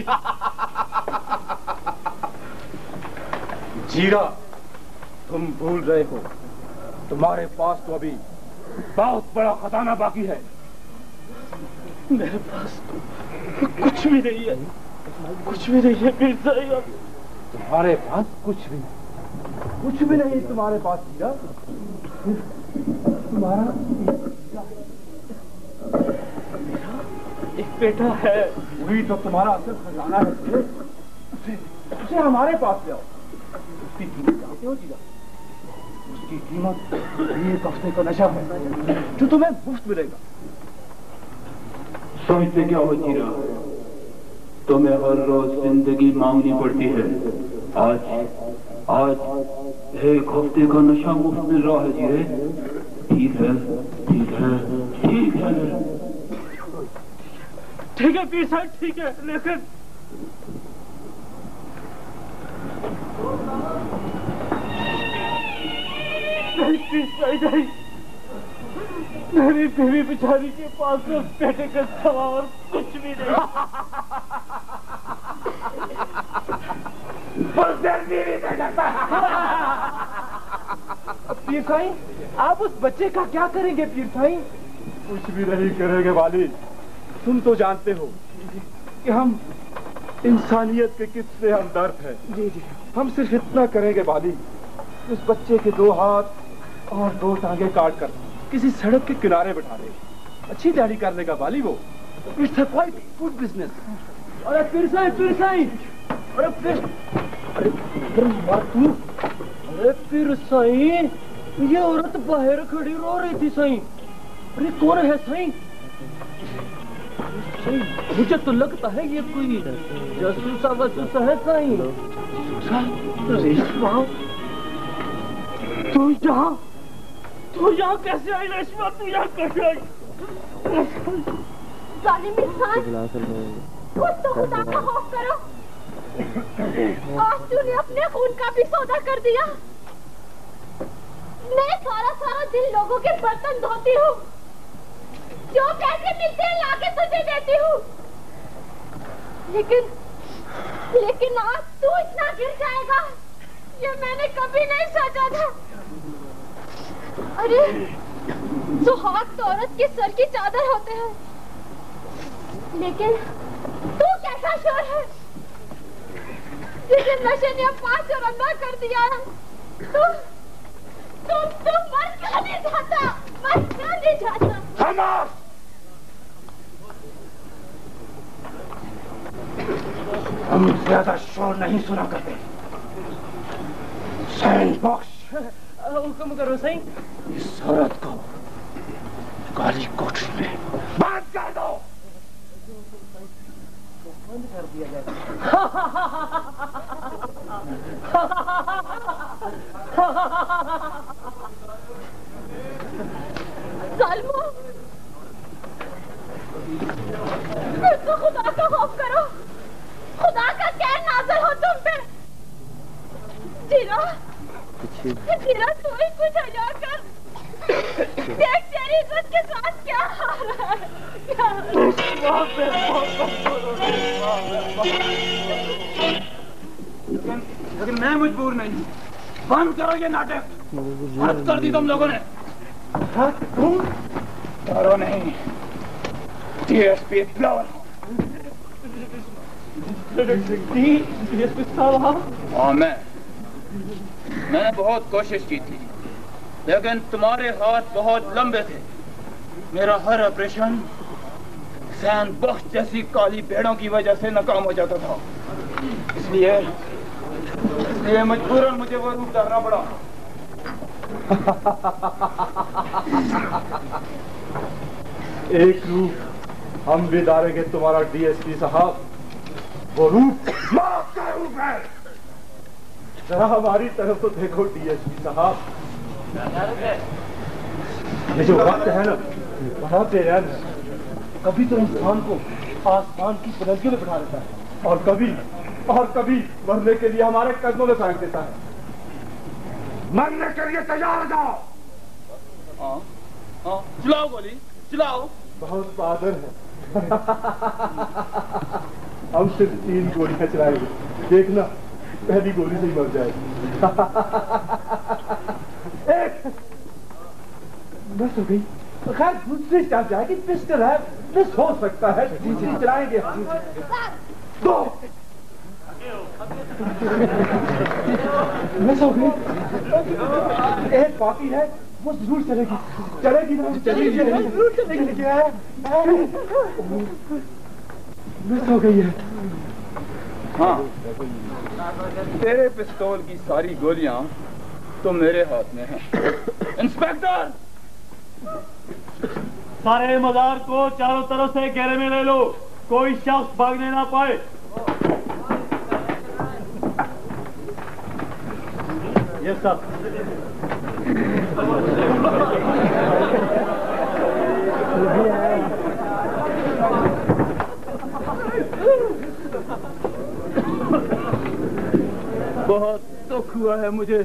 जीरा, तुम भूल रहे हो, तुम्हारे पास तो अभी बहुत बड़ा खजाना बाकी है। मेरे पास कुछ भी नहीं है, कुछ भी नहीं है पिरसाई। तुम्हारे पास कुछ भी नहीं तुम्हारे पास जीरा। तुम्हारा एक बेटा है, वही तो तुम्हारा असल खजाना है। उसे हमारे पास ले आओ। उसकी कीमत जानते हो जीरा? उसकी कीमत एक हफ्ते का नशा है जो तुम्हें मुफ्त मिलेगा। समझते क्या हो जीरा, तुम्हें हर रोज जिंदगी मांगनी पड़ती है। आज एक हफ्ते का नशा मुफ्त मिल रहा है जीरे। ठीक है, ठीक है, ठीक है, ठीक है पिरसाई, ठीक है, लेकिन नहीं पिरसाई नहीं, मेरी बीवी बेचारी के पास तो बेटे का सवा और कुछ भी नहीं। पीरसाई, आप उस बच्चे का क्या करेंगे पीरसाई? कुछ भी नहीं करेंगे वाली। तुम तो जानते हो कि हम इंसानियत के कितने हमदर्द हैं। जी जी, हम सिर्फ इतना करेंगे वाली, उस बच्चे के 2 हाथ और 2 टांगे काट कर किसी सड़क के किनारे बैठा दे। अच्छी तैयारी कर लेगा वाली वो। It's a quite good business. अरे पिरसाई, पिरसाई, अरे तू, अरे पिरसाई, ये औरत बाहर खड़ी रो रही थी साईं। अरे कौन है साईं? मुझे तो लगता है ये कोई जासूसा वसूसा है साईं। रेशमा, तू यहाँ कैसे आई रेशमा? तू यहाँ कैसे आई? जालिम इंसान, कुछ तो खुदा का खौफ करो। आज तूने अपने खून का भी सौदा कर दिया। मैं सारा दिन लोगों के बर्तन धोती हूँ, जो पैसे मिलते हैं लाके तुझे देती हूँ, लेकिन आज तू इतना गिर जाएगा ये मैंने कभी नहीं सोचा था। अरे सुहाग तो औरत के सर की चादर होते हैं, लेकिन तू कैसा शोर है जिसे नशे ने 5 और अंधा कर दिया है। तू मर क्यों नहीं जाता? मर क्यों नहीं जाता? हम ज्यादा शोर नहीं सुना करते। सैंड बॉक्स, हुक्म करो सही। इस औरत को काली कोठरी में बंद कर दो। बंद कर दिया जाए। जालिमो, तो खुदा का खौफ करो, खुदा का कहर नाज़िल हो तुम पे। जीरा, तू ही कुछ हजा कर देख तेरी इज्जत के साथ क्या हाल है। लेकिन मैं मजबूर नहीं। बंद करो ये नाटक। हद कर दी तुम लोगों ने। हाँ तुम? तारो नहीं, डीएसपी फ्लावर। डीएसपी साहब? हाँ मैंने बहुत कोशिश की थी, लेकिन तुम्हारे हाथ बहुत लंबे थे। मेरा हर ऑपरेशन सैन बख्श जैसी काली भेड़ों की वजह से नाकाम हो जाता था। इसलिए मजबूरन मुझे वो रूप धारना पड़ा। एक रूप हम भी धारेंगे तुम्हारा डीएसपी साहब। वो रूप मौत का रूप है। जरा हमारी तरफ तो देखो डीएसपी साहब। ये जो वक्त है ना, बड़ा बेरहम है। कभी तो इंसान को आसमान की बुलंदियों में बिठा देता है, और कभी मरने के लिए हमारे कदमों में फेंक देता है। मरने के लिए तैयार हो जाओ। चलाओ गोली, चलाओ। बहुत बहादुर है। हम सिर्फ 3 गोलियां चलाएंगे, देखना पहली गोली से ही मर जाए। बस हो गई। खैर दूसरी चल जाएगी, पिस्टल है, मिस हो सकता है, तीसरी चलाएंगे। दो मिस हो गई, एक बाकी है, वो जरूर चलेगी ना? चलेगी। मिस हो गई है। हाँ, तेरे पिस्तौल की सारी गोलियां तो मेरे हाथ में हैं। इंस्पेक्टर, सारे मजार को चारों तरफ से घेरे में ले लो, कोई शख्स भागने ना पाए। ये सब बहुत दुख हुआ है मुझे।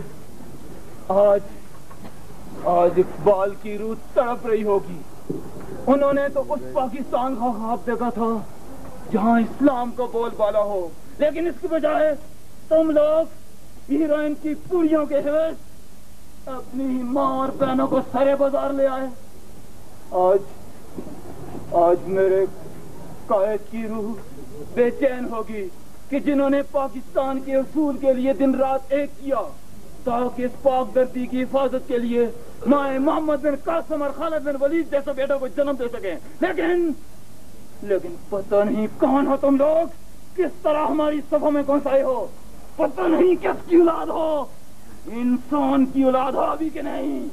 आज इकबाल की रूह तड़प रही होगी। उन्होंने तो उस पाकिस्तान का ख्वाब देखा था जहां इस्लाम को बोलबाला हो, लेकिन इसकी बजाय तुम लोग हीरोइन की कुड़ियों के हेवज अपनी माँ और बहनों को सरे बाजार ले आए। आज मेरे कायद की रूह बेचैन होगी कि जिन्होंने पाकिस्तान के उसूल के लिए दिन रात एक किया ताकि इस पाक धरती की हिफाजत के लिए माए मोहम्मद बिन कासिम और खालिद बिन वलीद जैसे बेटों को जन्म दे सके। लेकिन पता नहीं कौन हो तुम लोग, किस तरह हमारी सभा में कौन आए हो, पता नहीं किसकी औलाद हो, इंसान की औलाद हो अभी के नहीं।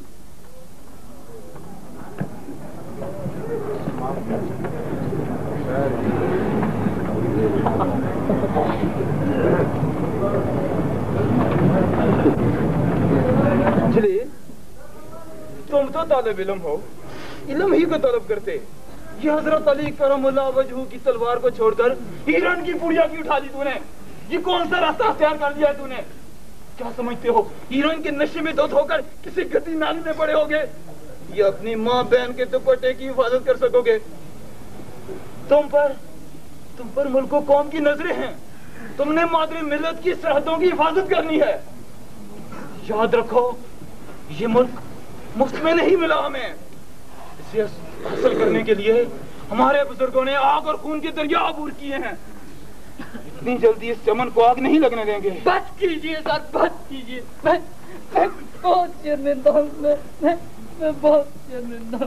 जलील, तुम तो तालिब इल्म हो, इल्म ही को तलब करते। ये हजरत अली करमुल्लाह वजहू की तलवार को छोड़कर हिरन की पुड़िया की उठा ली तूने। ये कौन सा रास्ता अख्तियार कर लिया तूने? क्या समझते हो हीरोइन के नशे में धुत होकर किसी गति नाली में पड़े होगे या अपनी माँ बहन के दुपट्टे की हिफाजत कर सकोगे? तुम पर मुल्क कौम की नजरें हैं। तुमने मादरी मिल्लत की सरहदों की हिफाजत करनी है। याद रखो, ये मुल्क मुफ्त में नहीं मिला हमें। इसे हासिल करने के लिए हमारे बुजुर्गों ने आग और खून के दरिया अबूर किए हैं। इतनी जल्दी इस चमन को आग नहीं लगने देंगे। बस कीजिए सर, बस कीजिए। मैं बहुत शर्मिंदा हूँ, मैं बहुत शर्मिंदा।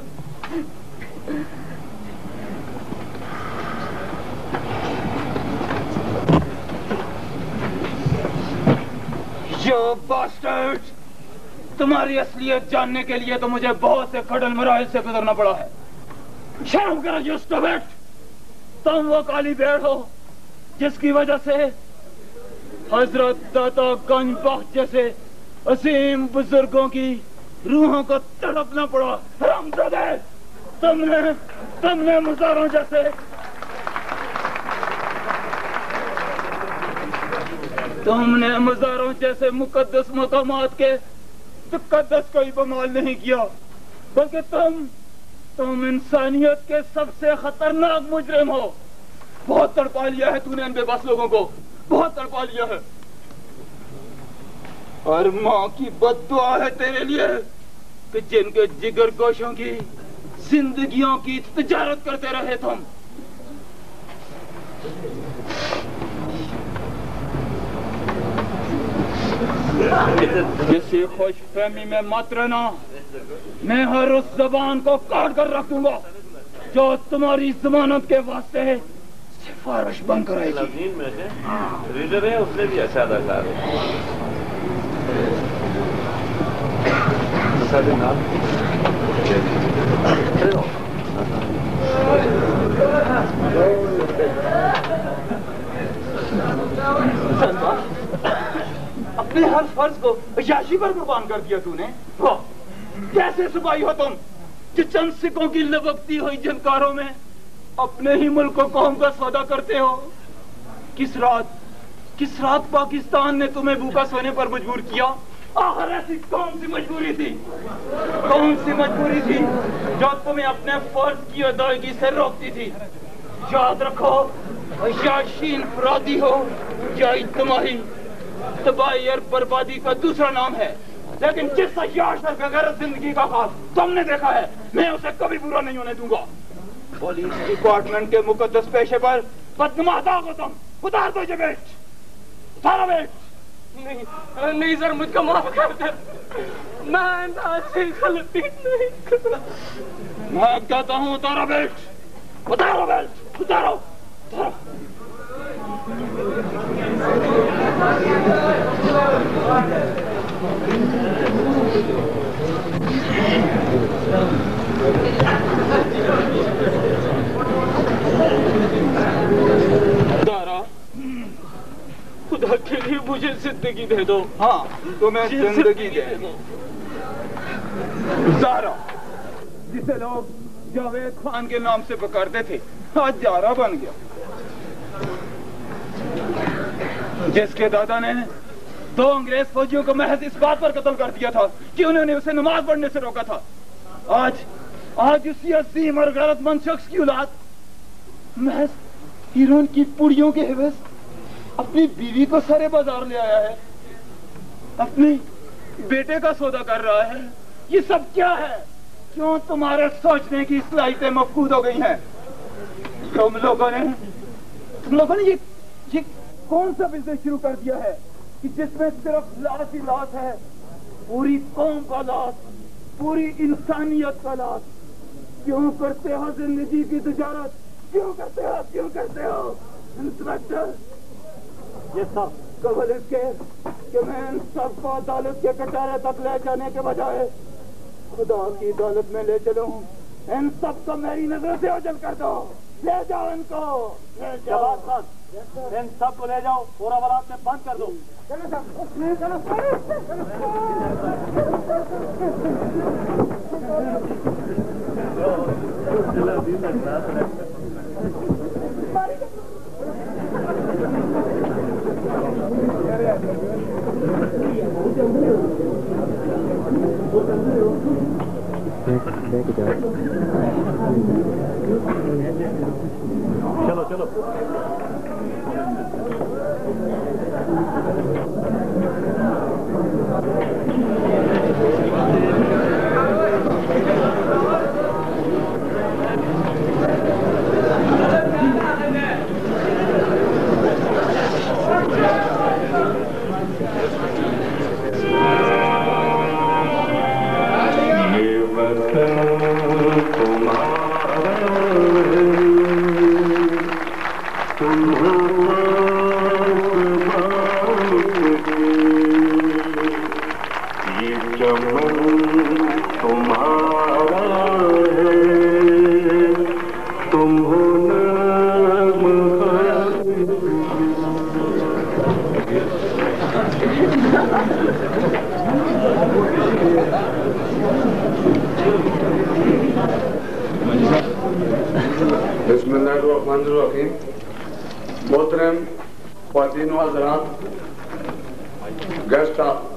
यो बास्टर्ड, तुम्हारी असलियत जानने के लिए तो मुझे बहुत से कड़ल मराहिल से गुजरना पड़ा है। शर्म करो जो स्टूपिड, तुम वो काली भेड़ हो जिसकी वजह से हजरत दाता गंज बख्श जैसे असीम बुजुर्गों की रूहों को तड़पना पड़ा। हरामजादे, तुमने मजारों जैसे मुकद्दस मकामात के तकद्दस को ही बमाल नहीं किया, बल्कि तुम इंसानियत के सबसे खतरनाक मुजरिम हो। बहुत तड़पा लिया है तूने इन बेबस लोगों को, बहुत तड़पा लिया है। और माँ की बद्दुआ है तेरे लिए कि जिनके जिगर गोशों की जिंदगियों की तिजारत करते रहे तुम। किसी खुशफहमी में मत रहना, मैं हर उस जबान को काट कर रख दूंगा जो तुम्हारी जमानत के वास्ते सिफारिश बनकर आएगी। रीडर है, उसने भी अच्छा अदाकार है। अपने हर फर्ज को याशी पर कुर्बान कर दिया तूने। कैसे सिपाही हो तुम कि चंद सिक्कों की लबकती हुई झनकारों में अपने ही मुल्क को कौम का सौदा करते हो। किस रात पाकिस्तान ने तुम्हें भूखा सोने पर मजबूर किया? आखिर ऐसी कौन सी मजबूरी थी जो तुम्हें अपने फर्ज की अदायगी से रोकती थी? याद रखो, याशी इंफरादी हो या इज्तिमाई, तबाही और बर्बादी का दूसरा नाम है। लेकिन जिस अय्याश और बेगैरत जिंदगी का खास तुमने देखा है, मैं उसे कभी बुरा नहीं होने दूंगा। पुलिस डिपार्टमेंट के मुकद्दस पेशे पर बदगुमाह दाग हो तुम। उतार दो ये बेल्ट, उतारो बेल्ट। नहीं सर, मुझको माफ कर दे, मैं ऐसी गलती नहीं करूं। मैं कहता हूँ उतारो बेल्ट, उतारो बेल्ट, उतारो, उतारो। दारा, खुदा के लिए मुझे जिंदगी दे दो। हाँ, तुम्हें जिंदगी दे दो। दारा, जिसे लोग जावेद खान के नाम से पुकारते थे, आज जारा बन गया। जिसके दादा ने 2 अंग्रेज फौजियों को महज इस बात पर कत्ल कर दिया था कि उन्होंने उसे नमाज पढ़ने से रोका था, आज उसी अजीम और गैरतमंद शख्स की औलाद महज हीरोइन की पुड़ियों के हिवज अपनी बीवी को सारे बाजार ले आया है, अपने बेटे का सौदा कर रहा है। ये सब क्या है? क्यों तुम्हारे सोचने की सलाहियतें मफकूद हो गई हैं? तुम लोगों ने ये कौन सा बिजनेस शुरू कर दिया है कि जिसमें सिर्फ लाश ही लाश है? पूरी कौम का लाश, पूरी इंसानियत का लाश। क्यों करते हो जिंदगी की तिजारत? क्यों करते हो इंस्पेक्टर? ये सब कबल इसके कि मैं इन सबको अदालत के कटारे तक ले जाने के बजाय खुदा की अदालत में ले चलूं। इन सबको मेरी नजर से ओझल कर दो। ले जाओ इनको, ले जाओ। इन सबको ले जाओ और अवालात में बंद कर दो। चलो चलो बिस्मिल्लाहिर्रहमानिर्रहीम। मोहतरम ख्वातीन व हज़रात, गेस्ट ऑफ